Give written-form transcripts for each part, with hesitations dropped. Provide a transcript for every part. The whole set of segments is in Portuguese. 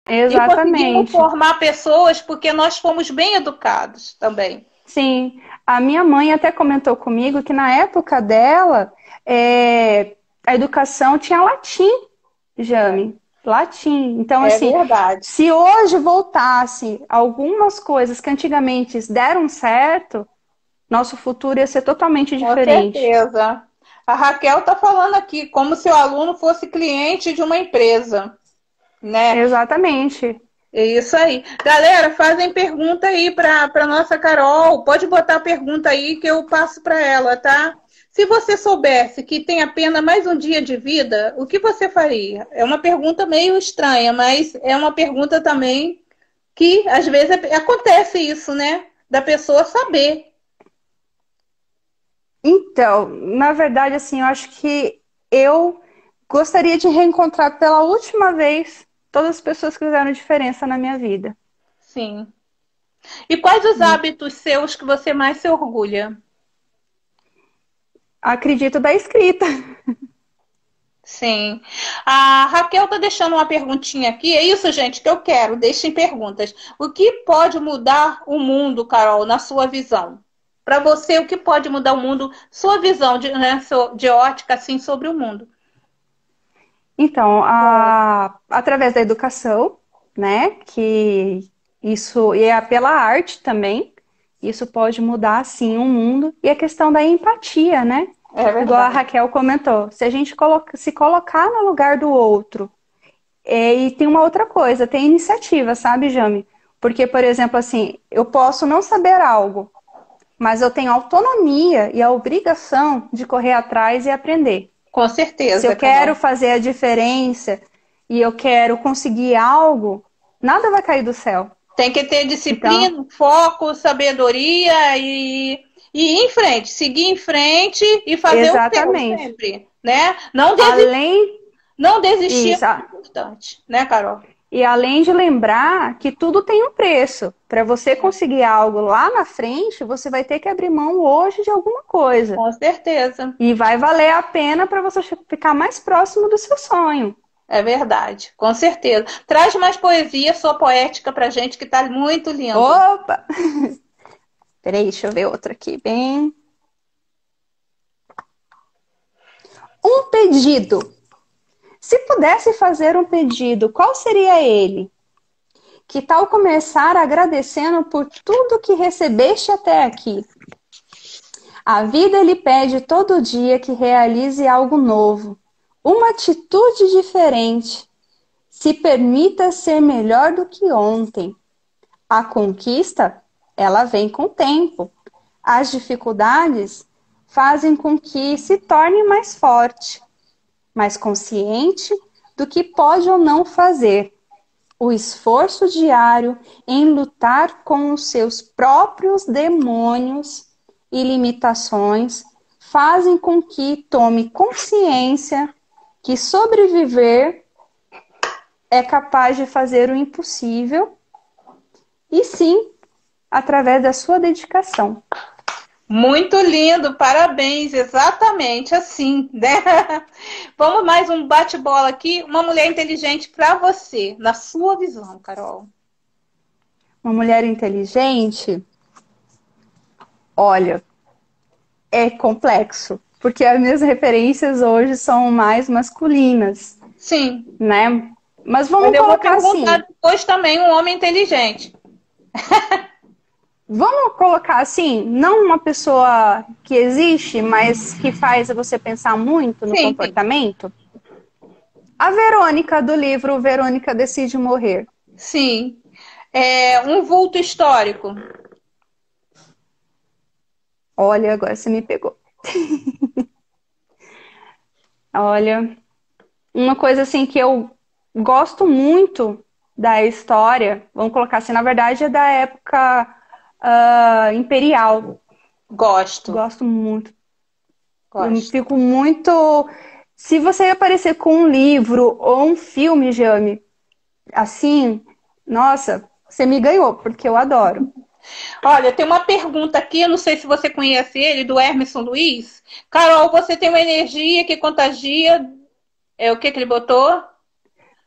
E conseguimos Exatamente. formar pessoas porque nós fomos bem educados também. Sim, a minha mãe até comentou comigo que na época dela, a educação tinha latim, Jame, latim. Então, É assim, verdade. se hoje voltasse algumas coisas que antigamente deram certo, nosso futuro ia ser totalmente Com diferente. certeza. A Raquel está falando aqui como se o aluno fosse cliente de uma empresa, né? Exatamente. É isso aí. Galera, fazem pergunta aí para nossa Carol. Pode botar a pergunta aí que eu passo para ela, tá? Se você soubesse que tem apenas mais um dia de vida, o que você faria? É uma pergunta meio estranha, mas é uma pergunta também que às vezes acontece isso, né? Da pessoa saber. Então, na verdade, assim, eu acho que eu gostaria de reencontrar pela última vez todas as pessoas que fizeram diferença na minha vida. Sim. E quais os hábitos seus que você mais se orgulha? Acredito da escrita. Sim. A Raquel tá deixando uma perguntinha aqui. É isso, gente, que eu quero. Deixem perguntas. O que pode mudar o mundo, Carol, na sua visão? Para você, o que pode mudar o mundo? Sua visão de, né, de ótica assim sobre o mundo. Então, através da educação, né, que isso, e é pela arte também, isso pode mudar, sim, o mundo. E a questão da empatia, né? É Igual a verdade. Raquel comentou, se a gente se colocar no lugar do outro, e tem uma outra coisa, tem iniciativa, sabe, Jame? Porque, por exemplo, assim, eu posso não saber algo, mas eu tenho autonomia e a obrigação de correr atrás e aprender. Com Se eu certeza, quero Carol. fazer a diferença e eu quero conseguir algo, nada vai cair do céu. Tem que ter Então, disciplina, foco, sabedoria e ir em frente, seguir em frente e fazer o seu exatamente. sempre, né? Não desistir, Além não desistir é isso, muito importante, né, Carol? e além de lembrar que tudo tem um preço. Para você conseguir algo lá na frente, você vai ter que abrir mão hoje de alguma coisa. Com certeza. E vai valer a pena para você ficar mais próximo do seu sonho. É verdade, com certeza. Traz mais poesia, sua poética pra gente, que tá muito lindo. Opa! Peraí, deixa eu ver outro aqui. Bem. Um pedido. Se pudesse fazer um pedido, qual seria ele? Que tal começar agradecendo por tudo que recebeste até aqui? A vida lhe pede todo dia que realize algo novo, uma atitude diferente. Se permita ser melhor do que ontem. A conquista, ela vem com o tempo. As dificuldades fazem com que se torne mais forte, mais consciente do que pode ou não fazer. O esforço diário em lutar com os seus próprios demônios e limitações fazem com que tome consciência que sobreviver é capaz de fazer o impossível e sim, através da sua dedicação. Muito lindo, parabéns, exatamente assim, né? Vamos mais um bate-bola aqui. Uma mulher inteligente para você, na sua visão, Carol. Uma mulher inteligente, olha, é complexo, porque as minhas referências hoje são mais masculinas, Sim, né? Mas mas vamos eu vou colocar perguntar assim, depois também um homem inteligente. não uma pessoa que existe, mas que faz você pensar muito no Sim, sim, comportamento. A Verônica do livro Verônica Decide Morrer. sim. É um vulto histórico. Olha, agora você me pegou. Olha, uma coisa assim que eu gosto muito da história, vamos colocar assim, na verdade é da época imperial. Gosto, Gosto muito. Eu gosto. fico muito. Se você aparecer com um livro ou um filme, Jame, assim, nossa, você me ganhou, porque eu adoro. Olha, tem uma pergunta aqui, eu não sei se você conhece ele, do Hermeson Luiz. Carol, você tem uma energia que contagia. É o que ele botou?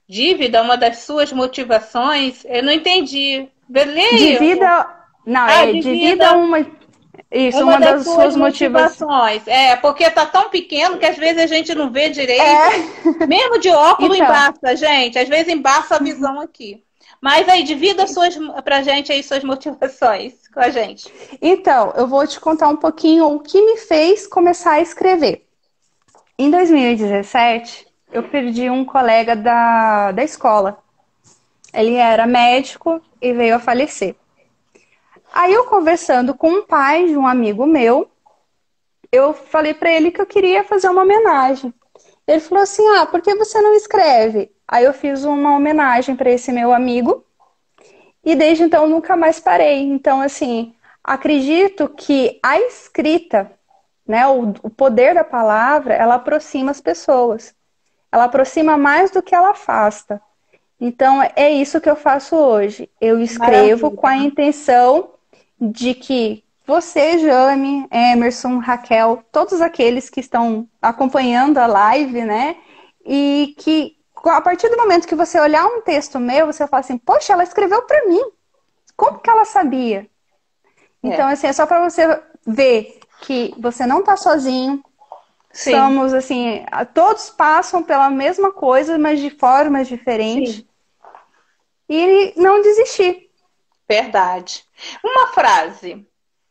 Dívida, uma das suas motivações? Eu não entendi. Beleza? Divida. Não, divida uma. Isso, uma das suas motivações. Porque tá tão pequeno que às vezes a gente não vê direito. Mesmo de óculos Então. embaça, gente. Às vezes embaça a visão aqui. Mas aí, divida pra gente aí suas motivações com a gente. Então, eu vou te contar um pouquinho o que me fez começar a escrever. Em 2017, eu perdi um colega da escola. Ele era médico e veio a falecer. Aí eu conversando com um pai de um amigo meu, eu falei para ele que eu queria fazer uma homenagem. Ele falou assim, por que você não escreve? Aí eu fiz uma homenagem para esse meu amigo e desde então nunca mais parei. Então, assim, acredito que a escrita, né, o poder da palavra, ela aproxima as pessoas. Ela aproxima mais do que ela afasta. Então, é isso que eu faço hoje. Eu escrevo com a intenção de que você, Jane, Emerson, Raquel, todos aqueles que estão acompanhando a live, né? E que a partir do momento que você olhar um texto meu, você fala assim, poxa, ela escreveu para mim. Como que ela sabia? Então, assim, é só para você ver que você não está sozinho. Sim. Somos, assim, todos passam pela mesma coisa, mas de formas diferentes. Sim. E não desistir. Verdade. Uma frase.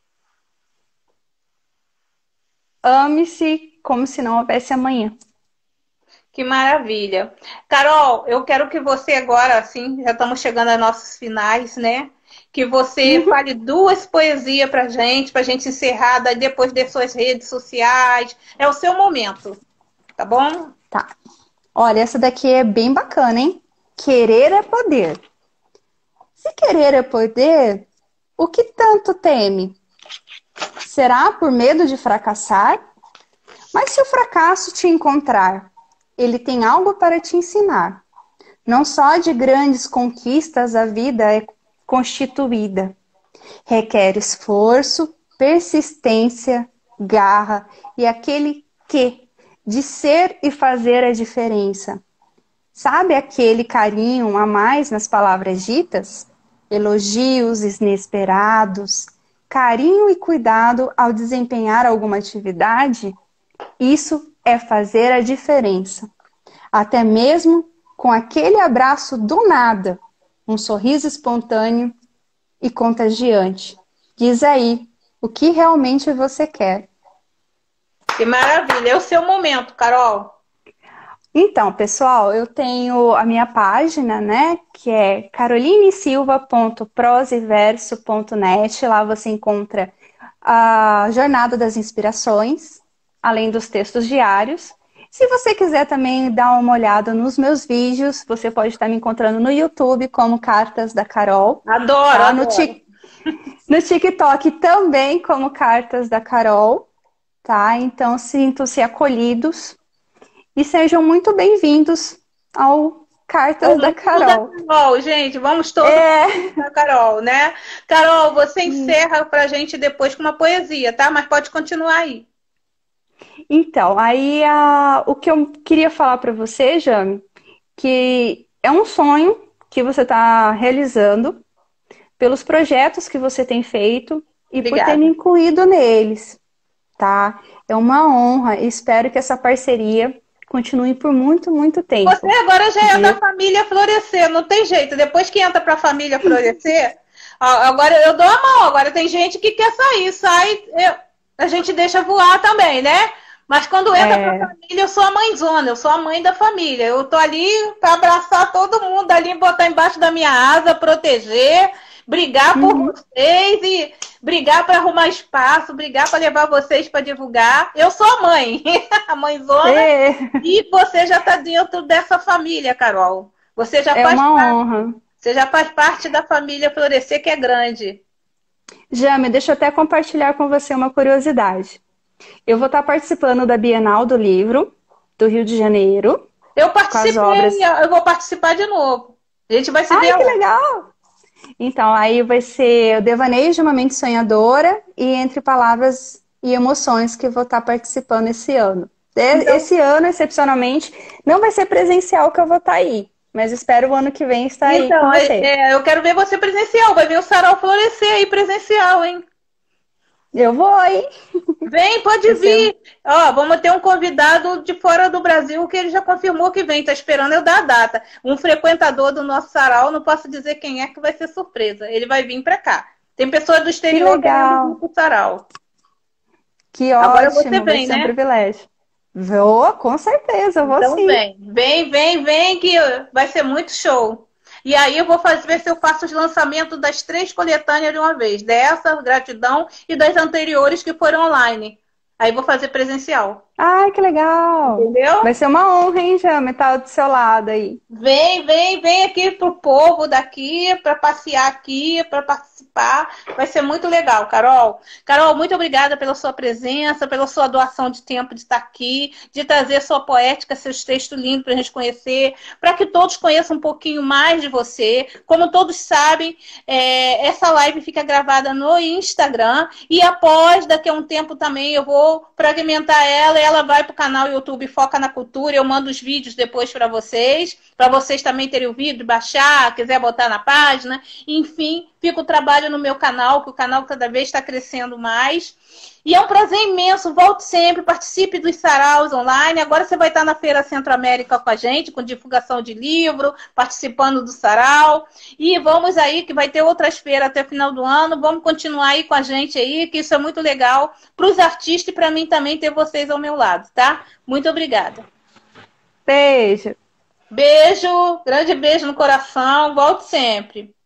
Ame-se como se não houvesse amanhã. Que maravilha. Carol, eu quero que você agora, assim, já estamos chegando aos nossos finais, né? Que você fale 2 poesias pra gente encerrar depois das suas redes sociais. É o seu momento, tá bom? Tá. Olha, essa daqui é bem bacana, hein? Querer é poder. Se querer é poder, o que tanto teme? Será por medo de fracassar? Mas se o fracasso te encontrar, ele tem algo para te ensinar. Não só de grandes conquistas a vida é constituída. Requer esforço, persistência, garra e aquele que de ser e fazer a diferença. Sabe aquele carinho a mais nas palavras ditas? Elogios inesperados, carinho e cuidado ao desempenhar alguma atividade? Isso é fazer a diferença. Até mesmo com aquele abraço do nada, um sorriso espontâneo e contagiante. Diz aí o que realmente você quer. Que maravilha! É o seu momento, Carol. Então, pessoal, eu tenho a minha página, né, que é carolinesilva.proseverso.net. Lá você encontra a Jornada das Inspirações, além dos textos diários. Se você quiser também dar uma olhada nos meus vídeos, você pode estar me encontrando no YouTube como Cartas da Carol. Adoro, tá? adoro. No TikTok também como Cartas da Carol, tá? Então, sintam-se acolhidos. E sejam muito bem-vindos ao Cartas da Carol. Gente, vamos todos da Carol, né? Carol, você encerra pra gente depois com uma poesia, tá? Mas pode continuar aí. Então, aí o que eu queria falar para você, Jame, que é um sonho que você está realizando pelos projetos que você tem feito e por ter me incluído neles, tá? É uma honra e espero que essa parceria continue por muito, muito tempo. Você agora já é da família Florescer, não tem jeito. Depois que entra para a família Florescer, agora eu dou a mão. Agora tem gente que quer sair, a gente deixa voar também, né? Mas quando entra para a família, eu sou a mãezona, eu sou a mãe da família. Eu tô ali para abraçar todo mundo, ali botar embaixo da minha asa, proteger, brigar por vocês e brigar para arrumar espaço, brigar para levar vocês para divulgar. Eu sou a mãe, a mãezona, e você já está dentro dessa família, Carol. Você já faz honra. Você já faz parte da família Florescer, que é grande. Jame, deixa eu até compartilhar com você uma curiosidade. Eu vou estar participando da Bienal do Livro do Rio de Janeiro. Eu participei, eu vou participar de novo. A gente vai se ver. Ai, que legal! Então, aí vai ser o Devaneio de uma Mente Sonhadora e Entre Palavras e Emoções que eu vou estar participando esse ano. Então, esse ano, excepcionalmente, não vai ser presencial que eu vou estar aí, Mas espero o ano que vem estar aí Então, com você. eu quero ver você presencial. Vai ver o Sarau florescer aí presencial, hein? Eu vou, hein? Vem, pode vir. Ó, vamos ter um convidado de fora do Brasil que ele já confirmou que vem. Tá esperando eu dar a data. Um frequentador do nosso sarau, não posso dizer quem é, que vai ser surpresa. Ele vai vir para cá. Tem pessoas do exterior querendo vir pro sarau. Que Agora ótimo, você vem, vai ser né? um privilégio. Vou, com certeza, eu vou Então sim. vem, que vai ser muito show. E aí eu vou ver se eu faço os lançamentos das 3 coletâneas de uma vez. Dessa, gratidão, e das anteriores que foram online. Aí vou fazer presencial. Ai, que legal. Entendeu? Vai ser uma honra, hein, Jama, estar do seu lado aí. Vem aqui pro povo daqui, para passear aqui, para participar. Vai ser muito legal, Carol. Carol, muito obrigada pela sua presença, pela sua doação de tempo de estar aqui, de trazer sua poética, seus textos lindos para a gente conhecer, para que todos conheçam um pouquinho mais de você. Como todos sabem, essa live fica gravada no Instagram e após, daqui a um tempo também, eu vou fragmentar ela e ela vai para o canal YouTube Foca na Cultura. Eu mando os vídeos depois para vocês também terem o vídeo, baixar, quiser botar na página. Enfim, fica o trabalho no meu canal, que o canal cada vez está crescendo mais. E é um prazer imenso, volte sempre, participe dos saraus online. Agora você vai estar na Feira Centro-América com a gente, com divulgação de livro, participando do sarau. E vamos aí, que vai ter outras feiras até o final do ano. Vamos continuar aí com a gente aí, que isso é muito legal para os artistas e para mim também ter vocês ao meu lado, tá? Muito obrigada. Beijo. Beijo, grande beijo no coração, volte sempre.